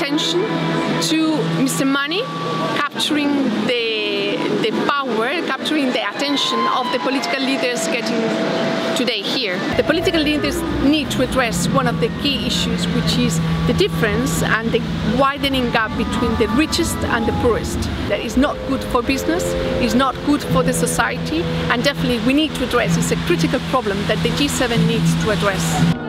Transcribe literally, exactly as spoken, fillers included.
attention to Mister Money capturing the, the power, capturing the attention of the political leaders getting today here. The political leaders need to address one of the key issues, which is the difference and the widening gap between the richest and the poorest. That is not good for business, is not good for the society, and definitely we need to address. It's a critical problem that the G seven needs to address.